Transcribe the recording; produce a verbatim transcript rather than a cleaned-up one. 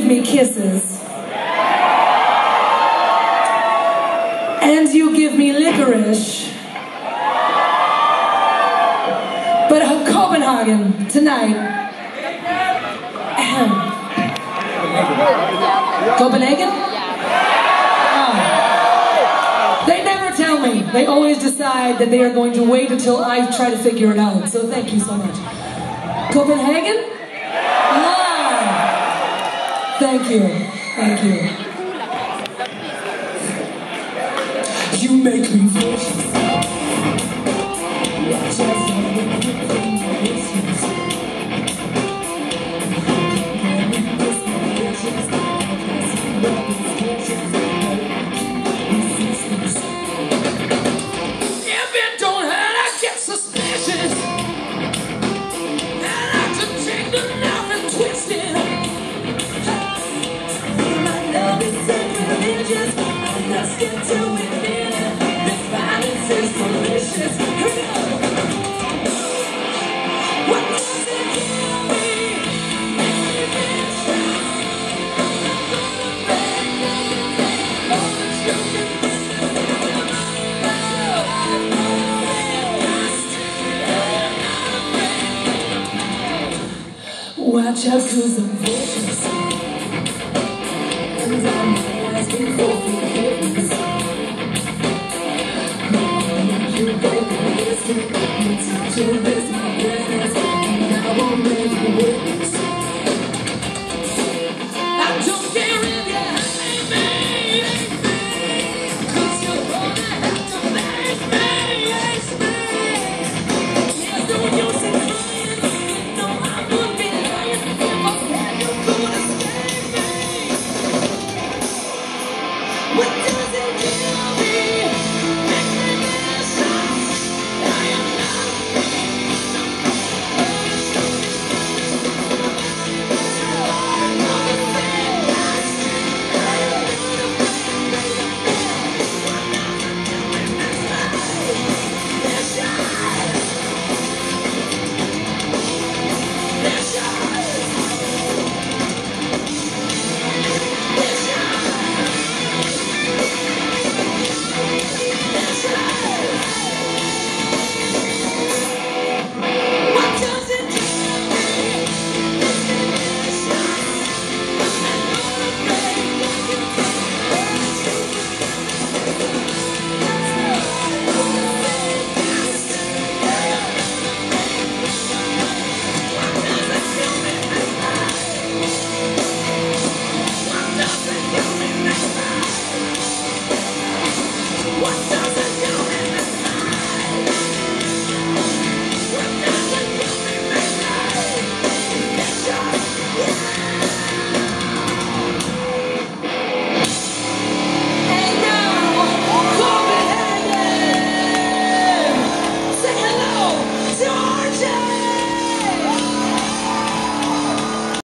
me kisses. And you give me licorice. But uh, Copenhagen, tonight. Ahem. Copenhagen? Oh. They never tell me. They always decide that they are going to wait until I try to figure it out. So thank you so much. Copenhagen? Ah. Thank you. Thank you. You make me vicious. If it don't hurt, I get suspicious. And I could take the knife and twist it. My love is sacrilegious. I must get to it. This violence is delicious. What does it kill me? Makes me feel strong. Watch out, cause I'm vicious. And I'm asking for forgiveness. You baby, listen, you touch this.